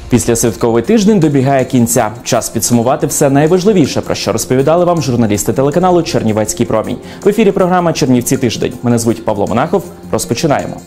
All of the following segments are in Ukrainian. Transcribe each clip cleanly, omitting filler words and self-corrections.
Післясвятковий тиждень добігає кінця. Час підсумувати все найважливіше, про що розповідали вам журналісти телеканалу «Чернівецький промінь». В ефірі програма «Чернівці тиждень». Мене звуть Павло Монахов. Розпочинаємо.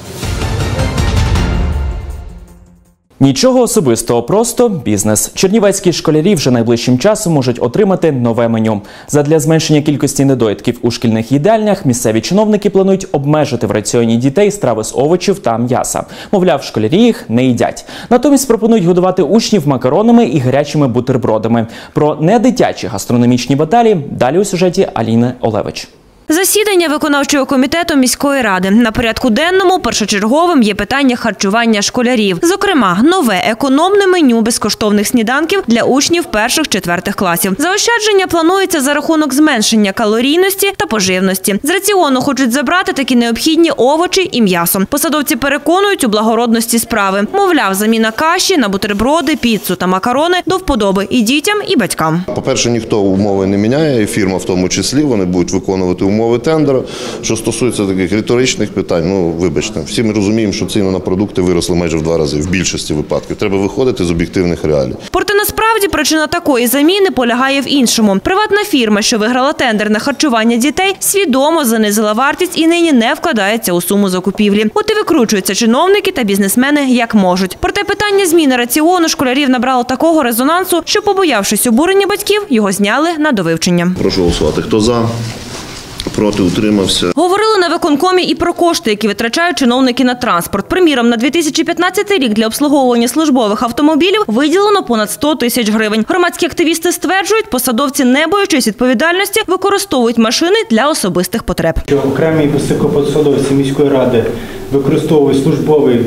Нічого особистого, просто бізнес. Чернівецькі школярі вже найближчим часом можуть отримати нове меню. Задля зменшення кількості недоїдків у шкільних їдальнях місцеві чиновники планують обмежити в раціоні дітей страви з овочів та м'яса. Мовляв, школярі їх не їдять. Натомість пропонують годувати учнів макаронами і гарячими бутербродами. Про недитячі гастрономічні баталії далі у сюжеті Аліни Олевич. Засідання виконавчого комітету міської ради. На порядку денному першочерговим є питання харчування школярів. Зокрема, нове економне меню безкоштовних сніданків для учнів перших-четвертих класів. Заощадження планується за рахунок зменшення калорійності та поживності. З раціону хочуть забрати такі необхідні овочі і м'ясо. Посадовці переконують у благородності справи. Мовляв, заміна каші на бутерброди, піцу та макарони до вподоби і дітям, і батькам. По-перше, ніхто умови не міняє, і фірма в тому числі, вони будуть виконувати умови тендеру. Що стосується таких риторичних питань, вибачте, всі ми розуміємо, що ціни на продукти виросли майже в 2 рази, в більшості випадків. Треба виходити з об'єктивних реалій. Проте насправді причина такої заміни полягає в іншому. Приватна фірма, що виграла тендер на харчування дітей, свідомо занизила вартість і нині не вкладається у суму закупівлі. От і викручуються чиновники та бізнесмени як можуть. Проте питання зміни раціону школярів набрало такого резонансу, що, побоявшись обурення батьків, його зняли на довивчення. Прошу голосувати. Хто за? Проти, утримався. Говорили на виконкомі і про кошти, які витрачають чиновники на транспорт. Приміром, на 2015 рік для обслуговування службових автомобілів виділено понад 100 тисяч гривень. Громадські активісти стверджують, посадовці, не боячись відповідальності, використовують машини для особистих потреб. Окремі високопосадовці міської ради використовують службовий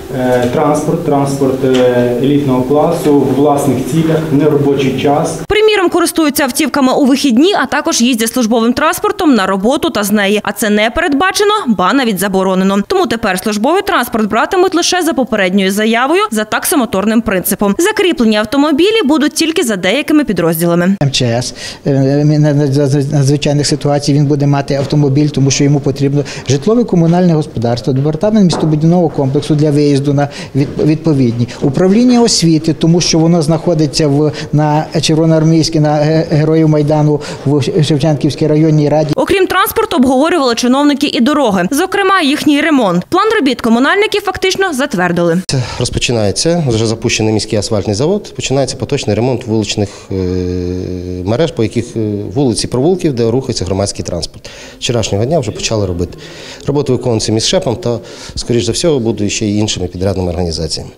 транспорт елітного класу в власних цілях, в неробочий час. Приміром, користуються автівками у вихідні, а також їздять службовим транспортом на роботу та з неї. А це не передбачено, ба навіть заборонено. Тому тепер службовий транспорт братимуть лише за попередньою заявою за таксомоторним принципом. Закріплені автомобілі будуть тільки за деякими підрозділами. МЧС на надзвичайних ситуаціях він буде мати автомобіль, тому що йому потрібно житлово-комунальне господарство, департамент містобудівного комплексу для виїзду на відповідні. Управління освіти, тому що воно знаходиться на Червоноармійській, на Героїв Майдану в Шевченківській районній раді. Окрім транспорту, обговорювали чиновники і дороги. Зокрема, їхній ремонт. План робіт комунальники фактично затвердили. Розпочинається, вже запущений міський асфальтний завод, починається поточний ремонт вуличних мереж, по яких вулиці, провулків, де рухається громадський транспорт. Вчорашнього дня вже почали робити. Роботи виконуються міськшепом та, скоріш за все, будуть ще й іншими підрядними організаціями.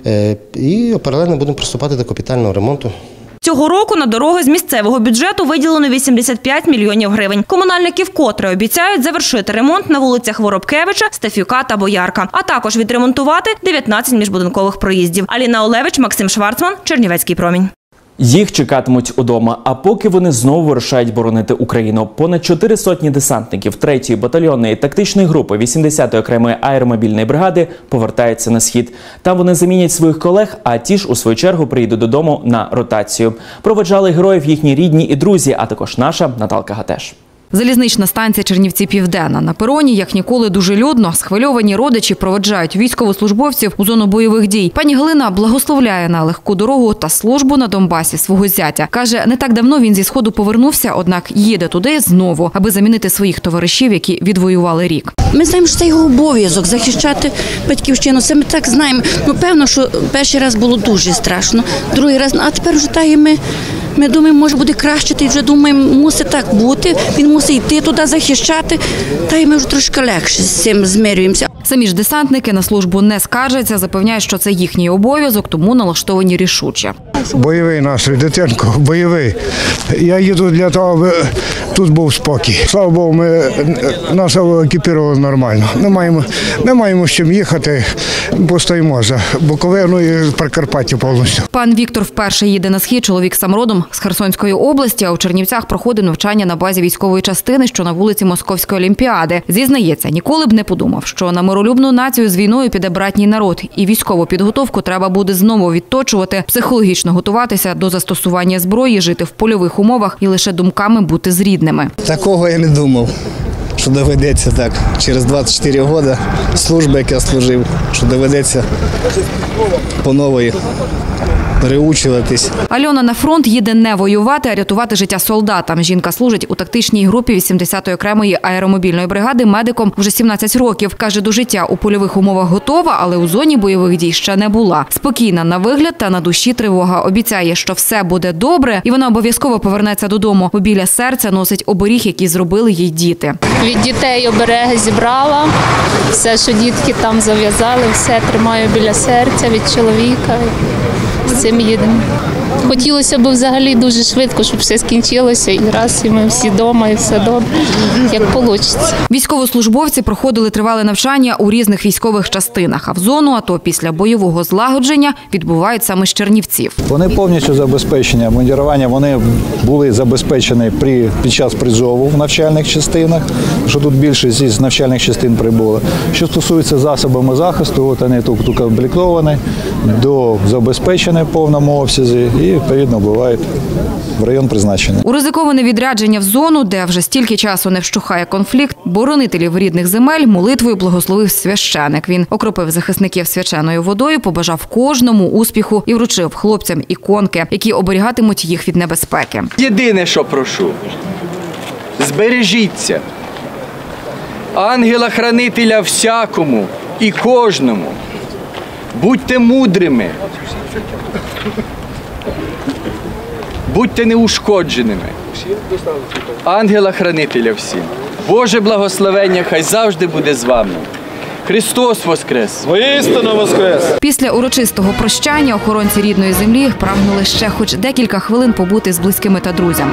І паралельно будемо приступати до капітального ремонту. Цього року на дороги з місцевого бюджету виділено 85 мільйонів гривень. Комунальники вкотре обіцяють завершити ремонт на вулицях Воробкевича, Стефюка та Боярка, а також відремонтувати 19 міжбудинкових проїздів. Аліна Олевич, Максим Шварцман, Чернівецький промінь. Їх чекатимуть удома, а поки вони знову вирушають боронити Україну. Понад 400 десантників 3-ї батальйонної тактичної групи 80-ї окремої аеромобільної бригади повертаються на схід. Там вони замінять своїх колег, а ті ж у свою чергу приїдуть додому на ротацію. Проведжали героїв їхні рідні і друзі, а також наша Наталка Гатеш. Залізнична станція Чернівці-Південна. На пероні, як ніколи, дуже людно. Схвильовані родичі проведжають військовослужбовців у зону бойових дій. Пані Галина благословляє на легку дорогу та службу на Донбасі свого зятя. Каже, не так давно він зі Сходу повернувся, однак їде туди знову, аби замінити своїх товаришів, які відвоювали рік. Ми знаємо, що це його обов'язок – захищати батьківщину. Це ми так знаємо. Певно, що перший раз було дуже страшно, другий раз, а тепер вже ми думаємо, може буде краще, і вже думаємо, мусить так бути, він мусить йти туди захищати, та й ми вже трошки легше з цим змирюємося. Самі ж десантники на службу не скаржаться, запевняють, що це їхній обов'язок, тому налаштовані рішуче. Бойовий настрій, дитинко, бойовий. Я їду для того, аби тут був спокій. Слава Богу, нас екіпірували нормально. Ми маємо з чим їхати, постоїмо за Буковину і Прикарпаття повністю. Пан Віктор вперше їде на схід, чоловік сам родом з Херсонської області, а у Чернівцях проходить навчання на базі військової частини, що на вулиці Московської Олімпіади. Зізнається, ніколи б не подумав, що на миролюбну націю з війною піде братній народ, і військову підготовку треба буде знову відточувати, психологічно готуватися до застосування зброї, жити в польових умовах і лише думками бути з рідними. Такого я не думав, що доведеться так, через 24 роки служби, як я служив, що доведеться по новій переучуватись. Альона на фронт їде не воювати, а рятувати життя солдатам. Жінка служить у тактичній групі 80-ї окремої аеромобільної бригади медиком вже 17 років. Каже, до життя у польових умовах готова, але у зоні бойових дій ще не була. Спокійна на вигляд та на душі тривога. Обіцяє, що все буде добре, і вона обов'язково повернеться додому. Бо біля серця носить оберіг, який зробили їй діти. Від дітей обереги зібрала, все, що дітки там зав'язали, все тримаю біля серця, від чоловіка. З цим їдемо. Хотілося б взагалі дуже швидко, щоб все скінчилося і раз, і ми всі вдома, і все добре, як вийде. Військовослужбовці проходили тривале навчання у різних військових частинах, а в зону АТО після бойового злагодження відбувають саме з Чернівців. Вони повністю забезпечені, обмундирування, вони були забезпечені під час призову в навчальних частинах, що тут більшість із навчальних частин прибули. Що стосується засобами захисту, от вони тут укомплектовані, забезпечені в повному обсязі і, відповідно, бувають в район призначення. У ризиковане відрядження в зону, де вже стільки часу не вщухає конфлікт, боронителів рідних земель молитвою благословив священик. Він окропив захисників свяченою водою, побажав кожному успіху і вручив хлопцям іконки, які оберігатимуть їх від небезпеки. Єдине, що прошу – збережіться. Ангела-хранителя всякому і кожному. Будьте мудрими. Будьте неушкодженими. Ангела-хранителя всім. Боже благословення хай завжди буде з вами. Христос воскрес! Воістину воскрес! Після урочистого прощання охоронці рідної землі прагнули ще хоч декілька хвилин побути з близькими та друзями.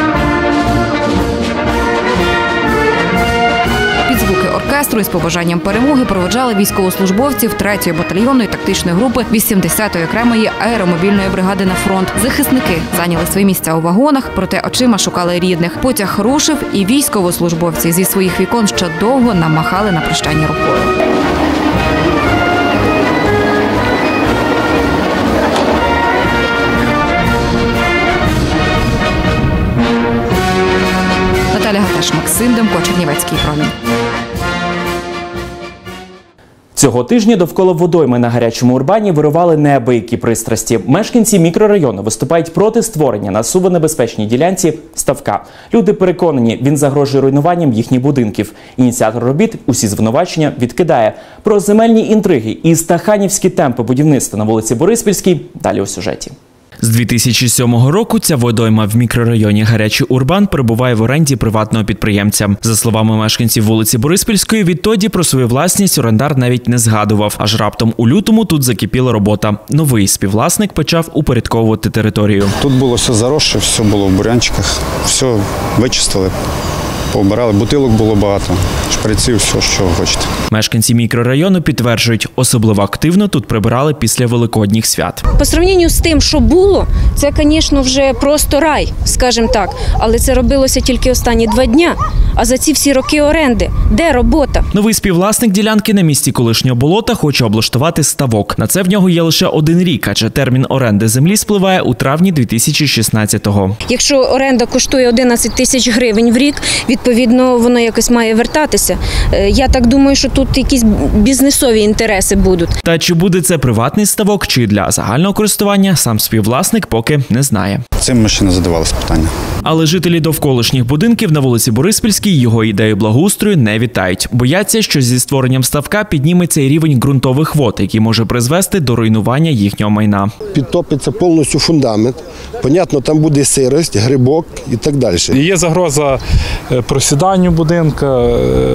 Під звуки оркестру із побажанням перемоги проводжали військовослужбовців 3-ї батальйонної тактичної групи 80-ї окремої аеромобільної бригади на фронт. Захисники зайняли свої місця у вагонах, проте очима шукали рідних. Потяг рушив, і військовослужбовці зі своїх вікон ще довго нам махали на прощання рукою. Наталя Гатеш, Максим Демко, Чернівецький промінь. Цього тижня довкола водойми на Гарячому Урбані вирували неабиякі пристрасті. Мешканці мікрорайону виступають проти створення на суво небезпечній ділянці ставка. Люди переконані, він загрожує руйнуванням їхніх будинків. Ініціатор робіт усі звинувачення відкидає. Про земельні інтриги і стаханівські темпи будівництва на вулиці Бориспільській далі у сюжеті. З 2007 року ця водойма в мікрорайоні Гарячий Урбан перебуває в оренді приватного підприємця. За словами мешканців вулиці Бориспільської, відтоді про свою власність орендар навіть не згадував. Аж раптом у лютому тут закипіла робота. Новий співвласник почав упорядковувати територію. Тут було все заросше, все було в бурянчиках, все вичистили. Пообирали, бутилок було багато, шприців, все, що хочете. Мешканці мікрорайону підтверджують, особливо активно тут прибирали після великодніх свят. По сравненню з тим, що було, це, звісно, вже просто рай, скажімо так. Але це робилося тільки останні 2 дня. А за ці всі роки оренди, де робота? Новий співвласник ділянки на місці колишнього болота хоче облаштувати ставок. На це в нього є лише 1 рік, адже термін оренди землі спливає у травні 2016-го. Якщо оренда коштує 11 тисяч гривень в рік, відповідно, воно якось має вертатися. Я так думаю, що тут якісь бізнесові інтереси будуть. Та чи буде це приватний ставок, чи для загального користування, сам співвласник поки не знає. Цим ми ще не задавалися питання. Але жителі довколишніх будинків на вулиці Бориспільській його ідею благоустрою не вітають. Бояться, що зі створенням ставка підніметься і рівень ґрунтових вод, який може призвести до руйнування їхнього майна. Підтопиться повністю фундамент. Понятно, там буде сирость, грибок і так далі. Є загроза просіданню будинка,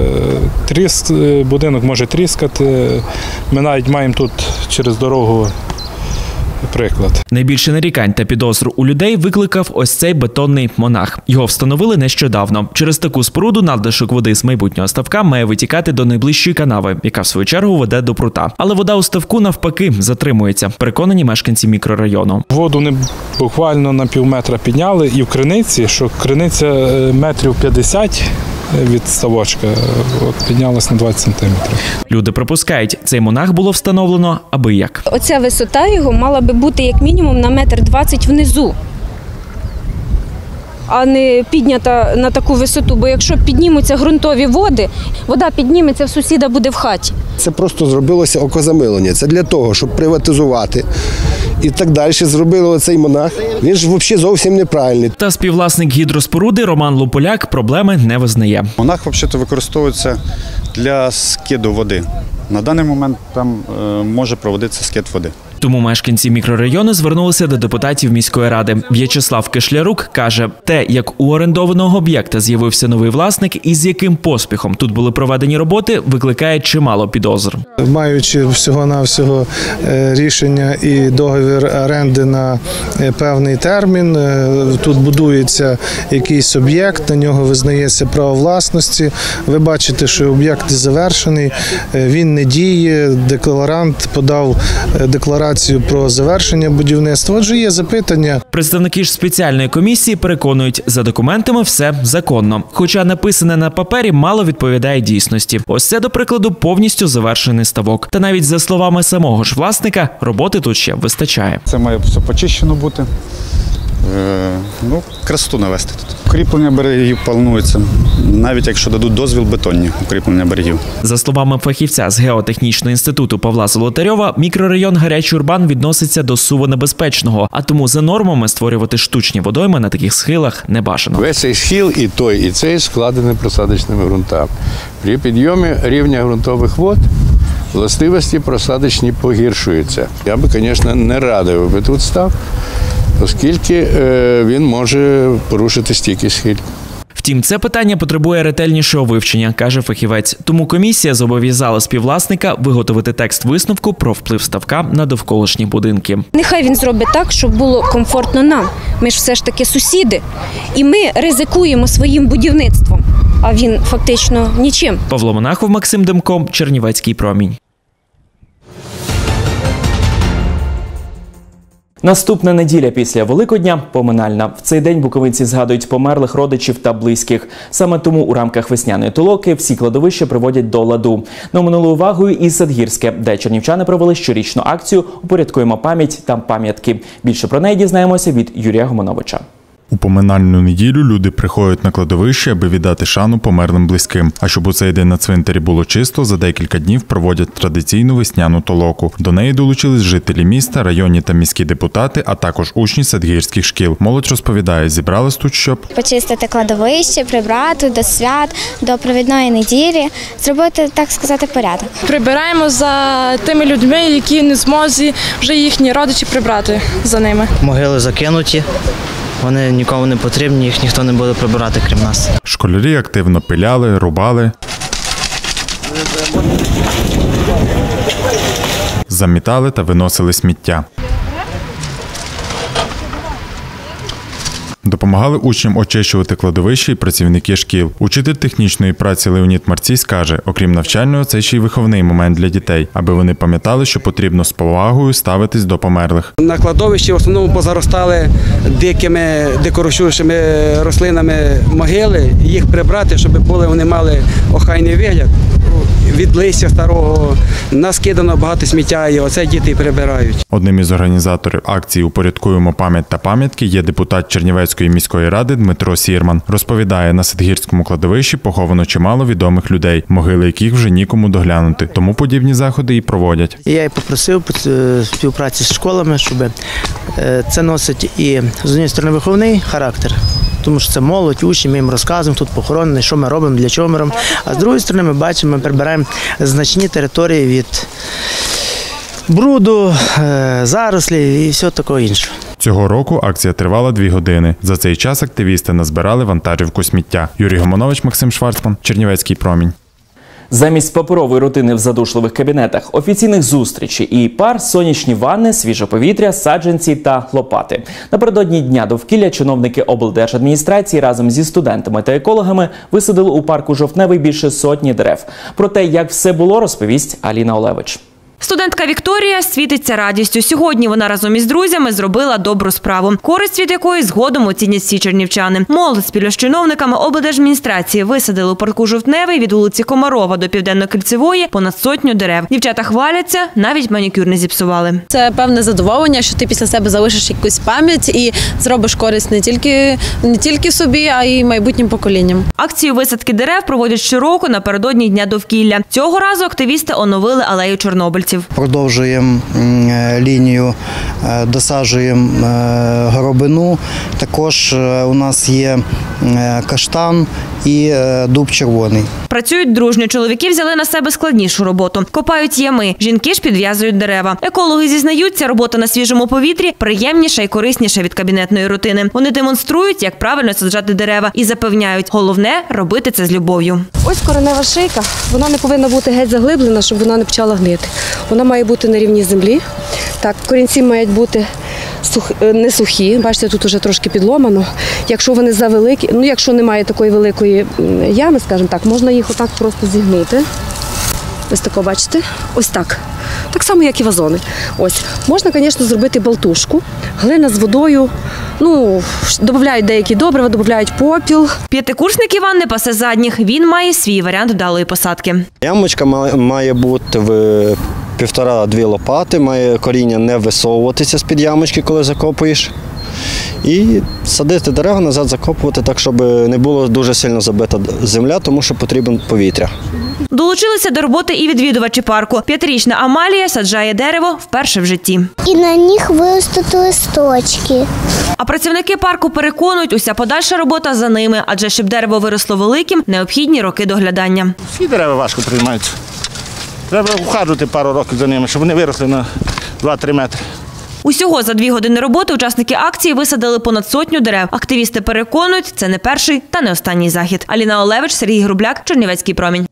будинок може тріскати. Ми навіть маємо тут через дорогу приклад. Найбільше нарікань та підозр у людей викликав ось цей бетонний монах. Його встановили нещодавно. Через таку споруду надлишок води з майбутнього ставка має витікати до найближчої канави, яка в свою чергу веде до прута. Але вода у ставку навпаки затримується, переконані мешканці мікрорайону. Воду не буквально на півметра підняли, і в криниці, що криниця метрів 50 від ставочка, піднялась на 20 сантиметрів. Люди припускають, цей монах було встановлено аби як. Оця висота його мала би бути як мінімум на 1,20 м внизу. а не піднята на таку висоту. Бо якщо піднімуться ґрунтові води, вода підніметься, в сусіда буде в хаті. Це просто зробилося окозамилення. Це для того, щоб приватизувати і так далі. Зробили оцей монах. Він ж взагалі зовсім неправильний. Та співвласник гідроспоруди Роман Луполяк проблеми не визнає. Монах взагалі використовується для скиду води. На даний момент там може проводитися скид води. Тому мешканці мікрорайону звернулися до депутатів міської ради. В'ячеслав Кишлярук каже, те, як у орендованого об'єкта з'явився новий власник і з яким поспіхом тут були проведені роботи, викликає чимало підозр. Маючи всього-навсього рішення і договір оренди на певний термін, тут будується якийсь об'єкт, на нього визнається право власності. Ви бачите, що об'єкт завершений, він не діє, декларант подав декларацію про завершення будівництва. Отже, є запитання. Представники ж спеціальної комісії переконують, за документами все законно. Хоча написане на папері мало відповідає дійсності. Ось це, до прикладу, повністю завершений ставок. Та навіть за словами самого ж власника, роботи тут ще вистачає. Це має все почищено бути. Красоту навести тут. Укріплення берегів планується, навіть якщо дадуть дозвіл, бетонні укріплення берегів. За словами фахівця з геотехнічного інституту Павла Золотарьова, мікрорайон Гарячий Урбан відноситься до суво небезпечного, а тому за нормами створювати штучні водойми на таких схилах не бажано. Весь цей схил і той, і цей складений просадочними ґрунтами. При підйомі рівня ґрунтових вод властивості просадочні погіршуються. Я би, звісно, не радив, аби тут став, оскільки він може порушити стійкість схиль. Втім, це питання потребує ретельнішого вивчення, каже фахівець. Тому комісія зобов'язала співвласника виготовити текст висновку про вплив ставка на довколишні будинки. Нехай він зробить так, щоб було комфортно нам. Ми ж все ж таки сусіди, і ми ризикуємо своїм будівництвом, а він фактично нічим. Павло Монахов, Максим Демко, Чернівецький промінь. Наступна неділя після Великодня – поминальна. В цей день буковинці згадують померлих родичів та близьких. Саме тому у рамках весняної толоки всі кладовища приводять до ладу. На минулою увагою і Садгірське, де чернівчани провели щорічну акцію «Упорядкуємо пам'ять та пам'ятки». Більше про неї дізнаємося від Юрія Гомоновича. У поминальну неділю люди приходять на кладовище, аби віддати шану померлим близьким. А щоб у цей день на цвинтарі було чисто, за декілька днів проводять традиційну весняну толоку. До неї долучились жителі міста, районні та міські депутати, а також учні садгірських шкіл. Молодь розповідає, зібрались тут, щоб почистити кладовище, прибрати до свят, до провідної неділі, зробити, так сказати, порядок. Прибираємо за тими людьми, які не зможуть вже їхні родичі прибрати за ними. Могили закинуті. Вони нікому не потрібні, їх ніхто не буде прибирати, крім нас. Школярі активно пиляли, рубали, замітали та виносили сміття. Допомагали учням очищувати кладовище і працівники шкіл. Учитель технічної праці Леонід Марцій каже, окрім навчального, це ще й виховний момент для дітей, аби вони пам'ятали, що потрібно з повагою ставитись до померлих. На кладовищі в основному позаростали дикими дикорощущими рослинами могили, їх прибрати, щоб вони мали охайний вигляд. Від листя старого наскидано багато сміття, і оце діти прибирають. Одним із організаторів акції «Упорядкуємо пам'ять та пам'ятки» є депутат Чернівецької міської ради Дмитро Сірман. Розповідає, на Садгірському кладовищі поховано чимало відомих людей, могили яких вже нікому доглянути. Тому подібні заходи і проводять. Я і попросив співпраці з школами, щоб це носить і, з однієї сторони, виховний характер. Тому що це молодь, учні, ми їм розказуємо, тут похоронений, що ми робимо, для чого ми робимо. А з другої сторони ми бачимо, ми прибираємо значні території від бруду, зарослів і всього такого іншого. Цього року акція тривала 2 години. За цей час активісти назбирали вантажівку сміття. Юрій Гомонович, Максим Шварцман, Чернівецький промінь. Замість паперової рутини в задушливих кабінетах, офіційних зустрічей і пар, сонячні ванни, свіже повітря, саджанці та лопати. Напередодні Дня довкілля чиновники облдержадміністрації разом зі студентами та екологами висадили у парку Жовтневий більше 100 дерев. Про те, як все було, розповість Аліна Олевич. Студентка Вікторія світиться радістю. Сьогодні вона разом із друзями зробила добру справу, користь від якої згодом оцінять всі чернівчани. Молодь спільно з чиновниками облдержадміністрації висадили у парку Жовтневий від вулиці Комарова до Південно-Кільцевої понад 100 дерев. Дівчата хваляться, навіть манікюр не зіпсували. Це певне задоволення, що ти після себе залишиш якусь пам'ять і зробиш користь не тільки собі, а й майбутнім поколінням. Акцію висадки дерев проводять щороку напередодні Дня довкілля. Цього разу активісти оновили алею чорнобильців. Продовжуємо лінію, досаджуємо горобину. Також у нас є каштан і дуб червоний. Працюють дружньо. Чоловіки взяли на себе складнішу роботу. Копають ями. Жінки ж підв'язують дерева. Екологи зізнаються, робота на свіжому повітрі приємніша і корисніша від кабінетної рутини. Вони демонструють, як правильно саджати дерева і запевняють, головне – робити це з любов'ю. Ось коренева шийка, вона не повинна бути геть заглиблена, щоб вона не почала гнити. Вона має бути на рівні землі. Так, корінці мають бути не сухі, бачите, тут вже трошки підломано. Якщо вони завеликі, якщо немає такої великої ями, скажімо так, можна їх отак просто зігнути. Ось тако, бачите? Ось так. Так само, як і вазони. Ось. Можна, звісно, зробити болтушку, глина з водою, додають деякі добрива, додають попіл. П'ятикурсник Іван не пасе задніх. Він має свій варіант вдалої посадки. Ямочка має бути в 1,5-2 лопати, має коріння не висовуватися з-під ямочки, коли закопуєш. І садити дерева, назад закопувати так, щоб не було дуже сильно забита земля, тому що потрібен повітря. Долучилися до роботи і відвідувачі парку. 5-річна Амалія саджає дерево вперше в житті. І на них виростуть листочки. А працівники парку переконують, уся подальша робота за ними, адже щоб дерево виросло великим, необхідні роки доглядання. Всі дерева важко приймаються. Треба ухажувати пару років за ними, щоб вони виросли на 2-3 метри. Усього за 2 години роботи учасники акції висадили понад 100 дерев. Активісти переконують, це не перший та не останній захід. Аліна Олевич, Сергій Грубляк, Чернівецький промінь.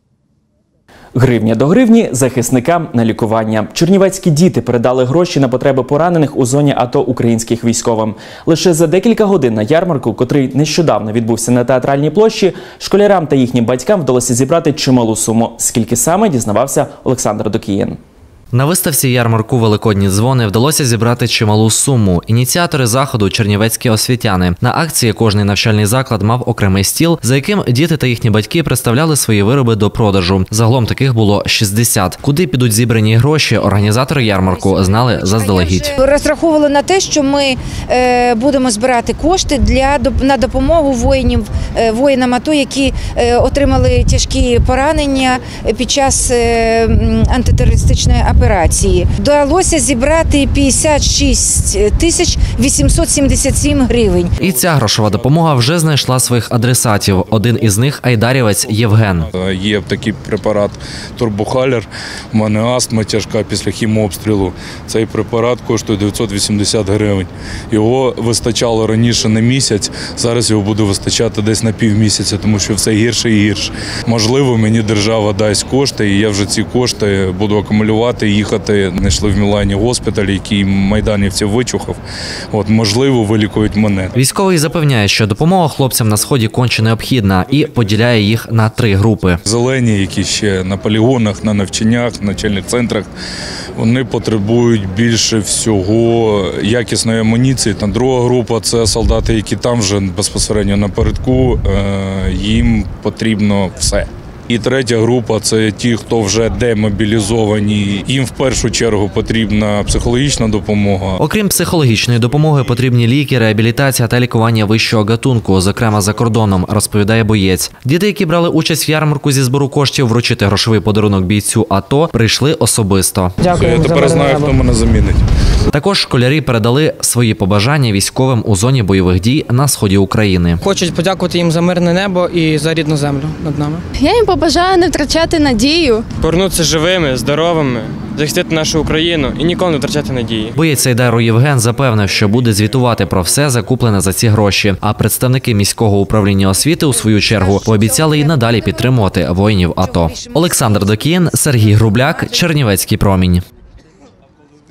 Гривня до гривні – захисникам на лікування. Чернівецькі діти передали гроші на потреби поранених у зоні АТО українських військовим. Лише за декілька годин на ярмарку, котрий нещодавно відбувся на Театральній площі, школярам та їхнім батькам вдалося зібрати чималу суму. Скільки саме, дізнавався Олександр Докієн. На виставці ярмарку «Великодні дзвони» вдалося зібрати чималу суму. Ініціатори заходу – чернівецькі освітяни. На акції кожний навчальний заклад мав окремий стіл, за яким діти та їхні батьки представляли свої вироби до продажу. Загалом таких було 60. Куди підуть зібрані гроші, організатори ярмарку знали заздалегідь. Розраховували на те, що ми будемо збирати кошти на допомогу воїнам АТО, які отримали тяжкі поранення під час антитерористичної операції. Вдалося зібрати 56 тисяч 877 гривень. І ця грошова допомога вже знайшла своїх адресатів. Один із них – айдарівець Євген. Є такий препарат Турбохалер, в мене астма тяжка після хімообстрілу. Цей препарат коштує 980 гривень. Його вистачало раніше на місяць, зараз його буде вистачати десь на півмісяця, тому що все гірше і гірше. Можливо, мені держава дасть кошти, і я вже ці кошти буду акумулювати, їхати. Знайшли в Мілані госпіталь, який майданівців вичухав. Можливо, вилікують мене. Військовий запевняє, що допомога хлопцям на Сході конче необхідна і поділяє їх на 3 групи. Зелені, які ще на полігонах, на навчаннях, на навчальних центрах, вони потребують більше всього якісної амуніції. Друга група – це солдати, які там вже безпосередньо напередку, їм потрібно все. І третя група – це ті, хто вже демобілізовані. Їм в першу чергу потрібна психологічна допомога. Окрім психологічної допомоги, потрібні ліки, реабілітація та лікування вищого гатунку, зокрема за кордоном, розповідає боєць. Діти, які брали участь в ярмарку зі збору коштів вручити грошовий подарунок бійцю АТО, прийшли особисто. Дякую, я тепер знаю, хто мене замінить. Також школярі передали свої побажання військовим у зоні бойових дій на сході України. Хочуть подякувати їм за мирне небо і за рідну землю над нами. Я їм побажаю не втрачати надію. Повернутися живими, здоровими, захистити нашу Україну і ніколи не втрачати надії. Боєць Айдару Євген запевнив, що буде звітувати про все закуплене за ці гроші. А представники міського управління освіти, у свою чергу, пообіцяли і надалі підтримувати воїнів АТО. Олександр Докієн, Сергій Грубляк, Чернівецький промінь.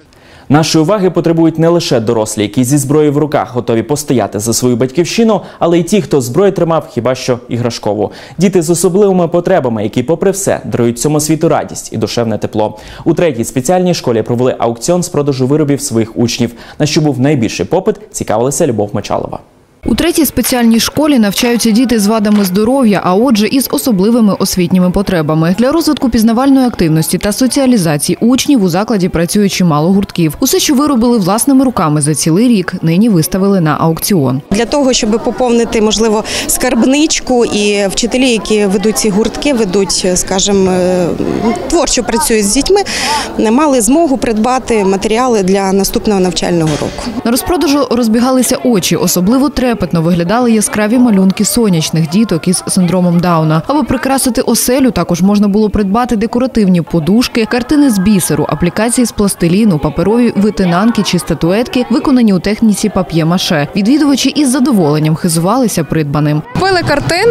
Нашої уваги потребують не лише дорослі, які зі зброєю в руках готові постояти за свою батьківщину, але й ті, хто зброю тримав хіба що іграшкову. Діти з особливими потребами, які попри все дарують цьому світу радість і душевне тепло. У 3-й спеціальній школі провели аукціон з продажу виробів своїх учнів. На що був найбільший попит, цікавилася Любов Мочалова. У 3-й спеціальній школі навчаються діти з вадами здоров'я, а отже із особливими освітніми потребами. Для розвитку пізнавальної активності та соціалізації учнів у закладі працює чимало гуртків. Усе, що виробили власними руками за цілий рік, нині виставили на аукціон. Для того, щоб поповнити, можливо, скарбничку, і вчителі, які ведуть ці гуртки, ведуть, скажімо, творчо працюють з дітьми, мали змогу придбати матеріали для наступного навчального року. На розпродажу розбігалися очі, особливо трепетно виглядали яскраві малюнки сонячних діток із синдромом Дауна. Аби прикрасити оселю, також можна було придбати декоративні подушки, картини з бісеру, аплікації з пластиліну, паперові витинанки чи статуетки, виконані у техніці пап'є-маше. Відвідувачі із задоволенням хизувалися придбаним. Купили картину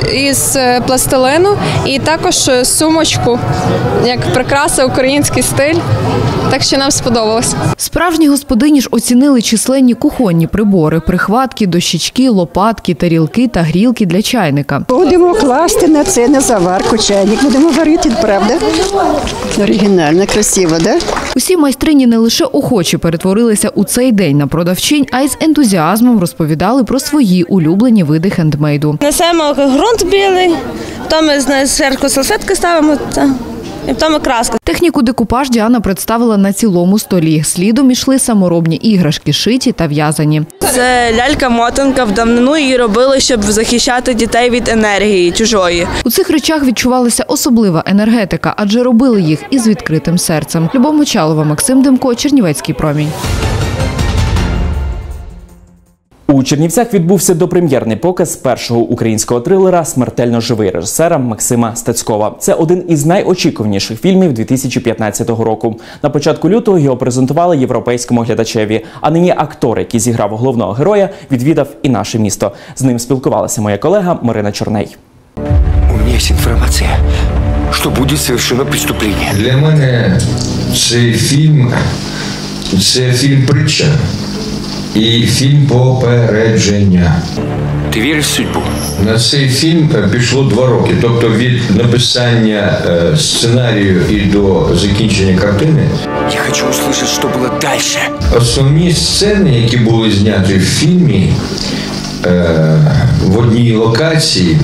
із пластилину і також сумочку, як прикраса, український стиль. Так що нам сподобалось. Справжні господині ж оцінили численні кухонні прибори, прихватки, дощечки, лопатки, тарілки та грілки для чайника. Будемо класти на це, на заварку чайник, будемо варити, правда? Оригінально, красиво, да? Усі майстрині не лише охочі перетворилися у цей день на продавчинь, а й з ентузіазмом розповідали про свої улюблені види хендмейду. Несемо ґрунт білий, потім зверху салфетки ставимо. І потім краска. Техніку декупаж Діана представила на цілому столі. Слідом ішли саморобні іграшки, шиті та в'язані. Це лялька-мотанка, в давнину її робили, щоб захищати дітей від енергії чужої. У цих речах відчувалася особлива енергетика, адже робили їх із відкритим серцем. Любов Мочалова, Максим Демко, Чернівецький промінь. У Чернівцях відбувся допрем'єрний показ першого українського трилера «Смертельно живий» режисера Максима Стецькова. Це один із найочікуваніших фільмів 2015 року. На початку лютого його презентували європейському глядачеві. А нині актор, який зіграв головного героя, відвідав і наше місто. З ним спілкувалася моя колега Марина Чорней. У мене є інформація, що буде совершено преступлення. Для мене цей фільм – це фільм-притча. І фільм «Попередження». Ти віриш в судьбу? На цей фільм пішло 2 роки. Тобто від написання сценарію і до закінчення картини. Я хочу услышати, що було далі. Основні сцени, які були зняті в фільмі в одній локації,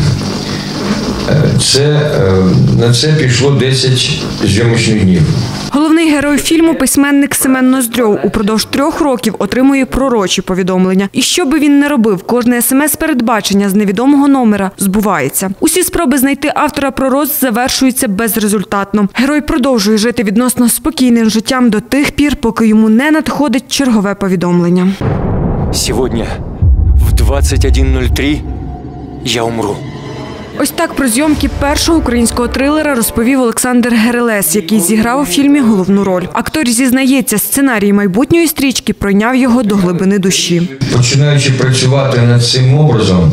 на це пішло 10 зйомочних днів. Головний герой фільму – письменник Семен Ноздрьов. Упродовж 3 років отримує пророчі повідомлення. І що би він не робив, кожне смс-передбачення з невідомого номера збувається. Усі спроби знайти автора пророцтв завершуються безрезультатно. Герой продовжує жити відносно спокійним життям до тих пір, поки йому не надходить чергове повідомлення. Сьогодні в 21:03 я умру. Ось так про зйомки першого українського трилера розповів Олександр Герелес, який зіграв у фільмі головну роль. Актор зізнається, сценарій майбутньої стрічки пройняв його до глибини душі. Починаючи працювати над цим образом,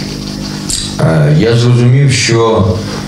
я зрозумів, що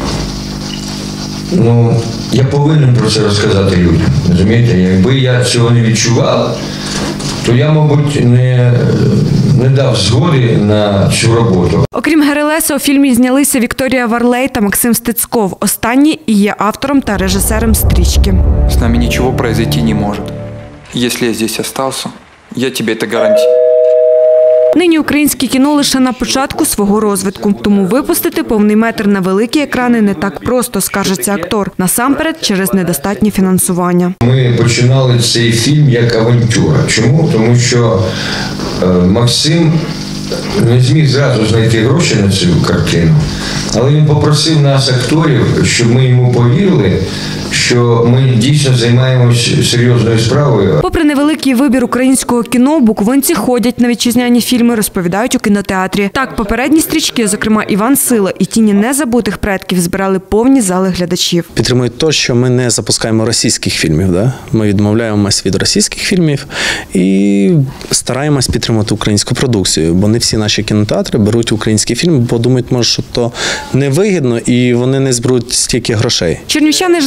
я повинен про це розказати людям. Розумієте, якби я цього не відчував, то я, мабуть, не дав згоди на цю роботу. Окрім Герелеса, у фільмі знялися Вікторія Варлей та Максим Стецьков. Останній і є автором та режисером стрічки. З нами нічого произойти не може. Якщо я здесь остався, я тобі це гарантую. Нині українське кіно лише на початку свого розвитку. Тому випустити повний метр на великі екрани не так просто, скаржиться актор. Насамперед через недостатнє фінансування. Ми починали цей фільм як авантюра. Чому? Тому що Максим не зміг зразу знайти гроші на цю картину, але він попросив нас, акторів, щоб ми йому повірили, що ми дійсно займаємося серйозною справою. Попри невеликий вибір українського кіно, буковинці ходять на вітчизняні фільми, розповідають у кінотеатрі. Так, попередні стрічки, зокрема «Іван Сила» і «Тіні незабутих предків» збирали повні зали глядачів. Підтримують те, що ми не запускаємо російських фільмів. Да? Ми відмовляємось від російських фільмів і стараємось підтримати українську продукцію, бо не всі наші кінотеатри беруть українські фільми, бо думають, може, що то невигідно і вони не зберуть стільки грошей. Чернівчани ж зазначають,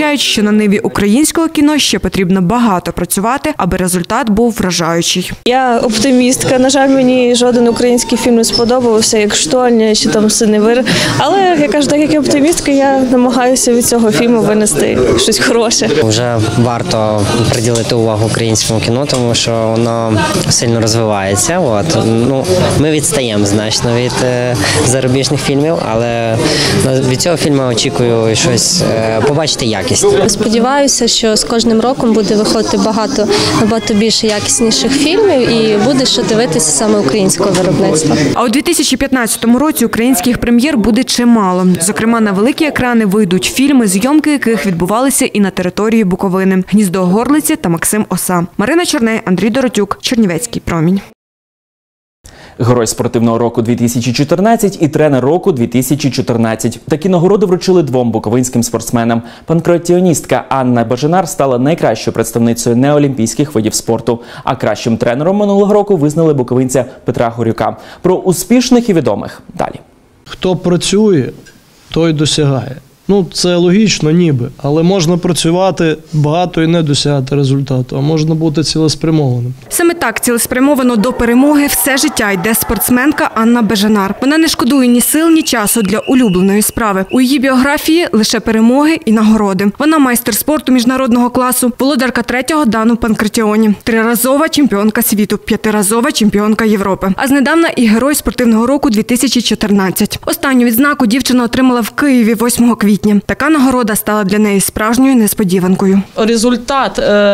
запевняють, що на ниві українського кіно ще потрібно багато працювати, аби результат був вражаючий. Я оптимістка. На жаль, мені жоден український фільм не сподобався, як «Штольня» чи там «Синевир». Але, я кажу, так як я оптимістка, я намагаюся від цього фільму винести щось хороше. Вже варто приділити увагу українському кіно, тому що воно сильно розвивається. Ми відстаємо значно від зарубіжних фільмів, але від цього фільму очікую щось побачити якість. Сподіваюся, що з кожним роком буде виходити набагато більше якісніших фільмів і буде що дивитися саме українського виробництва. А у 2015 році українських прем'єр буде чимало. Зокрема, на великі екрани вийдуть фільми, зйомки яких відбувалися і на території Буковини. «Гніздо горлиці» та «Максим Оса». Марина Чорней, Андрій Доротюк, Чернівецький промінь. Герой спортивного року 2014 і тренер року 2014. Такі нагороди вручили двом буковинським спортсменам. Панкратіоністка Анна Бажанар стала найкращою представницею неолімпійських видів спорту. А кращим тренером минулого року визнали буковинця Петра Горюка. Про успішних і відомих далі. Хто працює, той досягає. Це логічно ніби, але можна працювати багато і не досягати результату, а можна бути цілеспрямованим. Саме так цілеспрямовано до перемоги все життя йде спортсменка Анна Бажанар. Вона не шкодує ні сил, ні часу для улюбленої справи. У її біографії лише перемоги і нагороди. Вона майстер спорту міжнародного класу, володарка 3-го дану панкратіоні, 3-разова чемпіонка світу, 5-разова чемпіонка Європи. А знедавна і герой спортивного року 2014. Останню відзнаку дівчина отримала в Києві 8 квітня. Така нагорода стала для неї справжньою несподіванкою. Результат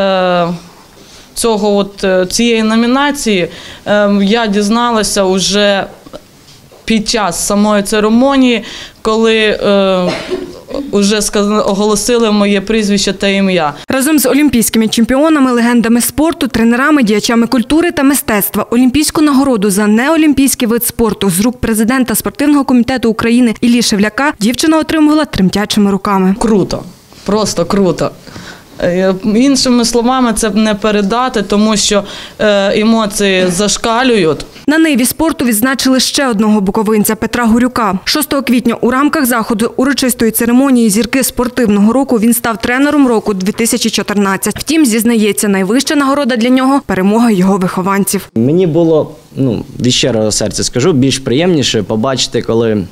цієї номінації я дізналася вже під час самої церемонії, коли уже оголосили моє прізвище та ім'я. Разом з олімпійськими чемпіонами, легендами спорту, тренерами, діячами культури та мистецтва олімпійську нагороду за неолімпійський вид спорту з рук президента спортивного комітету України Іллі Шевляка дівчина отримувала тремтячими руками. Круто, просто круто. Іншими словами це не передати, тому що емоції зашкалюють. На ниві спорту відзначили ще одного буковинця – Петра Горюка. 6 квітня у рамках заходу урочистої церемонії «Зірки спортивного року» він став тренером року 2014. Втім, зізнається, найвища нагорода для нього – перемога його вихованців. Мені було, від щирого серця скажу, більш приємніше побачити, коли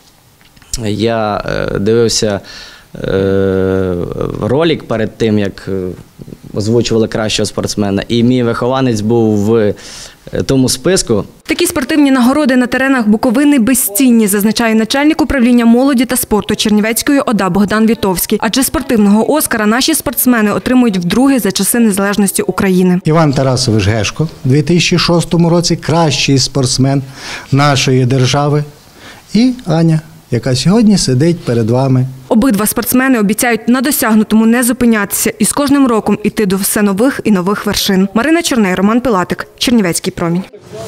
я дивився ролик перед тим, як озвучували кращого спортсмена, і мій вихованець був в тому списку. Такі спортивні нагороди на теренах Буковини безцінні, зазначає начальник управління молоді та спорту Чернівецької ОДА Богдан Вітовський. Адже спортивного Оскара наші спортсмени отримують вдруге за часи незалежності України. Іван Тарасович Гешко у 2006 році кращий спортсмен нашої держави, і Аня, яка сьогодні сидить перед вами. Обидва спортсмени обіцяють на досягнутому не зупинятися і з кожним роком іти до все нових і нових вершин. Марина Чорней, Роман Пилатик, Чернівецький промінь.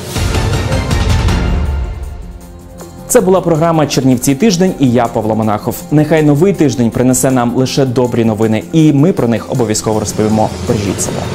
Це була програма «Чернівці тиждень» і я, Павло Монахов. Нехай новий тиждень принесе нам лише добрі новини, і ми про них обов'язково розповімо. Бережіть себе.